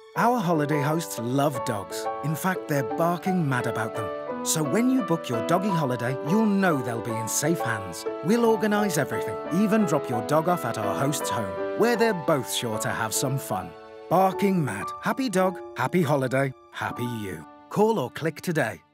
Our holiday hosts love dogs. In fact, they're barking mad about them. So when you book your doggy holiday, you'll know they'll be in safe hands. We'll organise everything, even drop your dog off at our host's home, where they're both sure to have some fun. Barking mad. Happy dog, happy holiday, happy you. Call or click today.